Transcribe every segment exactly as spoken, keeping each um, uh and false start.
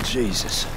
Jesus.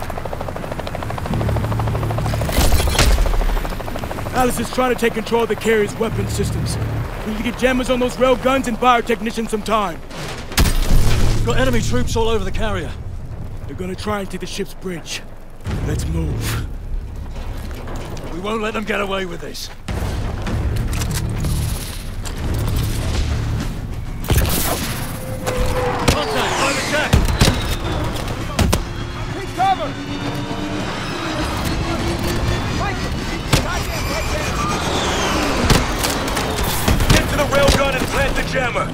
Alice is trying to take control of the carrier's weapon systems. We need to get jammers on those rail guns and buy our technicians some time. We've got enemy troops all over the carrier. They're gonna try and take the ship's bridge. Let's move. We won't let them get away with this. Contact! By the deck! Take cover! Get to the railgun and plant the jammer!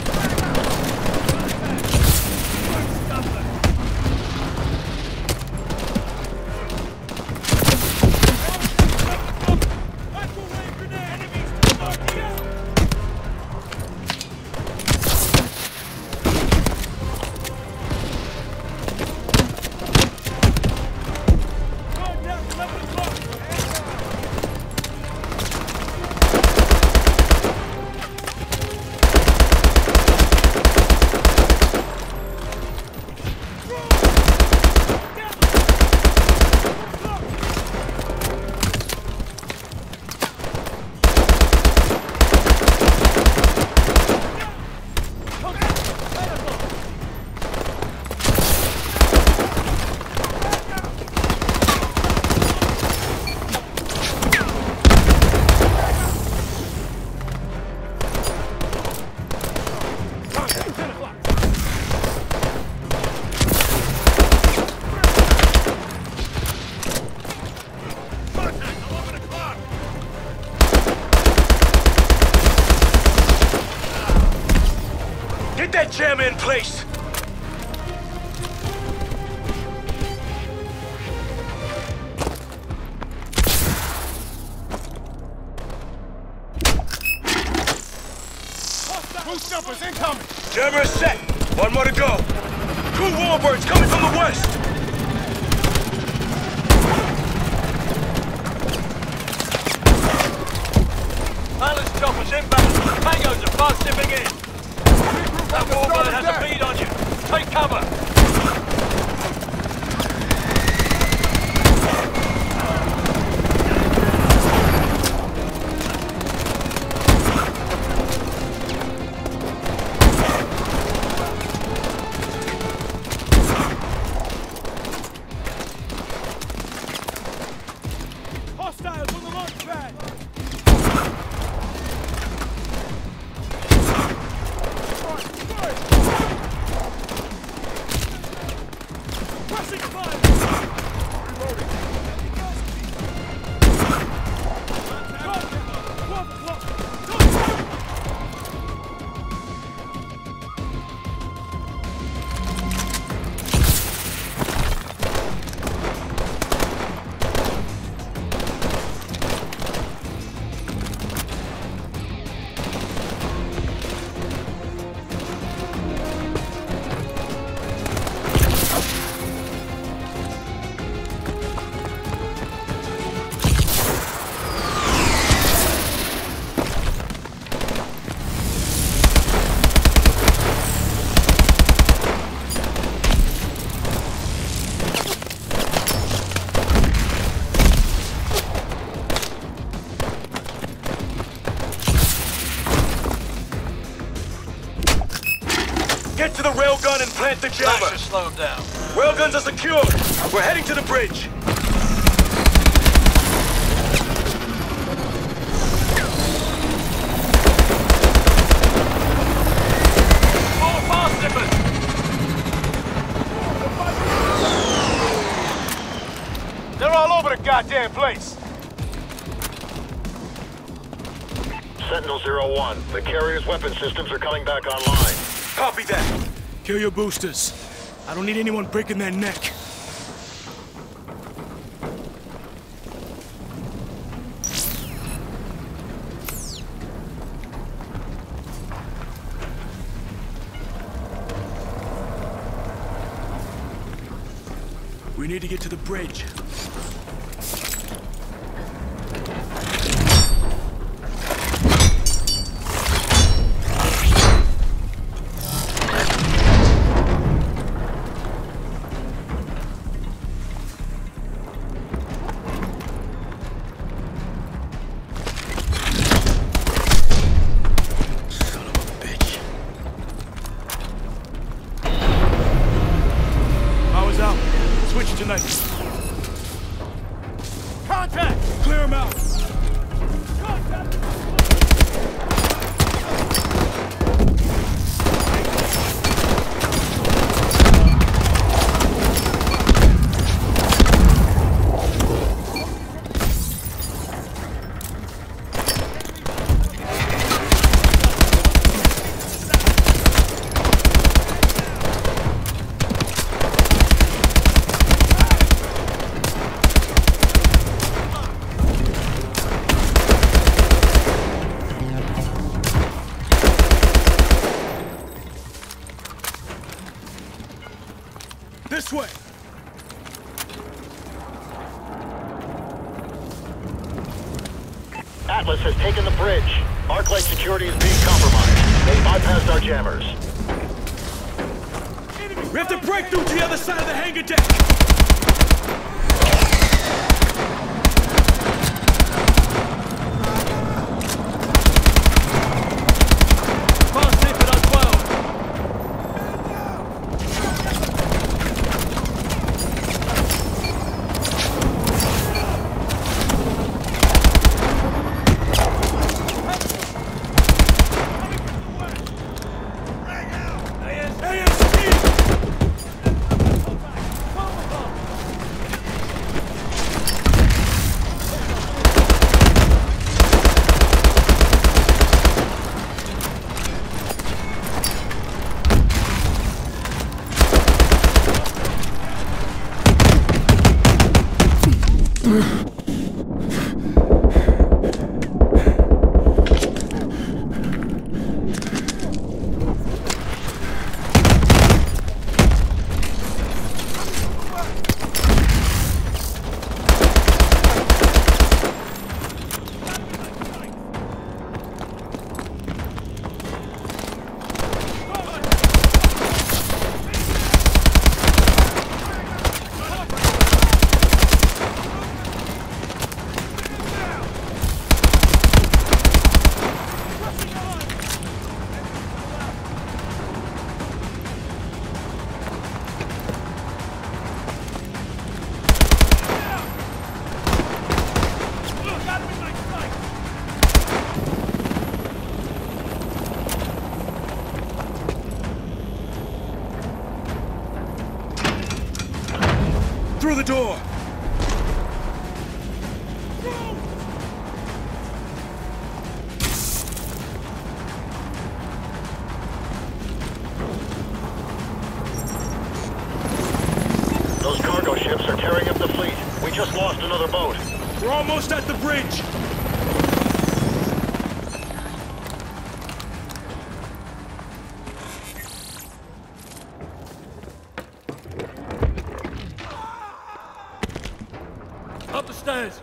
Get that jammer in place! Boost jumpers incoming! Jammer is set! One more to go! Two warbirds coming from the west! Alice choppers inbound! Tangos are fast dipping in! That warbird has a bead on you! Take cover! Hostiles on the launch pad! Pressing fire! Reloading. twelve o'clock! Get to the railgun and plant the jammer! That should slow them down. Railguns are secured! We're heading to the bridge! More fast dippers! They're all over the goddamn place! Sentinel zero one, the carrier's weapon systems are coming back online. Copy that! Kill your boosters. I don't need anyone breaking their neck. We need to get to the bridge. direction tonight. Contact! Clear him out. This way! Atlas has taken the bridge. Arclight security is being compromised. They bypassed our jammers. We have to break through to the other side of the hangar deck! Through the door! Those cargo ships are tearing up the fleet. We just lost another boat. We're almost at the bridge! Up the stairs.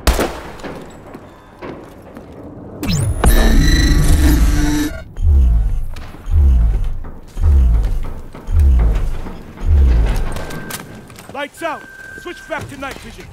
Lights out! Switch back to night vision.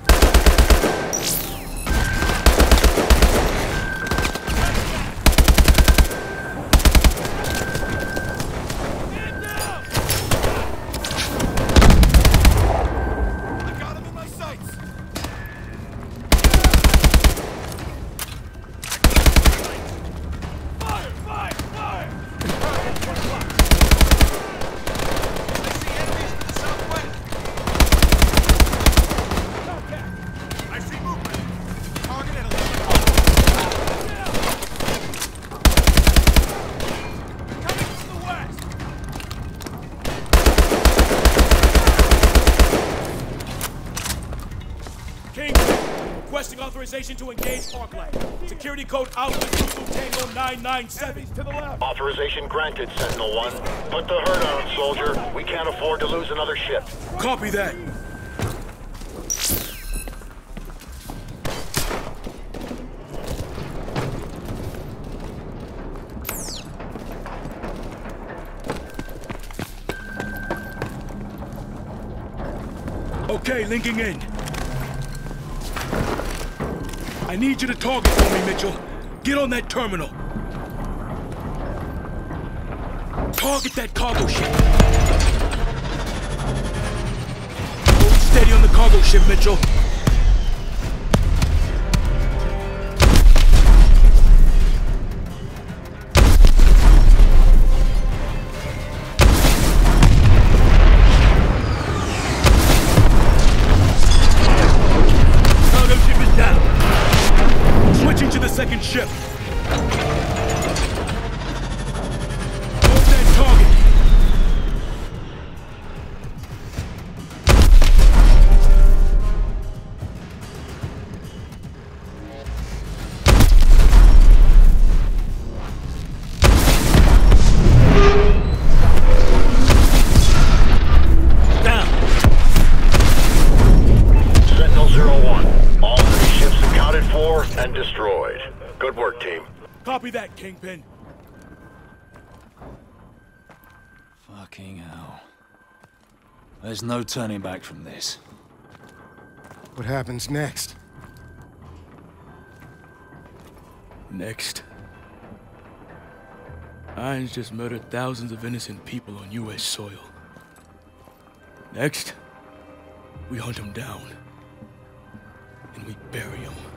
Requesting authorization to engage Arclight. Security code Alpha Zulu Tango nine nine seven. To the left. Authorization granted, Sentinel one. Put the hurt on, soldier. We can't afford to lose another ship. Copy that. Okay, linking in. I need you to target for me, Mitchell. Get on that terminal. Target that cargo ship. Hold steady ship, Mitchell. Cargo ship is down. Switching to the second ship. Hold that target. And destroyed. Good work, team. Copy that, Kingpin. Fucking hell. There's no turning back from this. What happens next? Next. Irons just murdered thousands of innocent people on U S soil. Next, we hunt them down. And we bury them.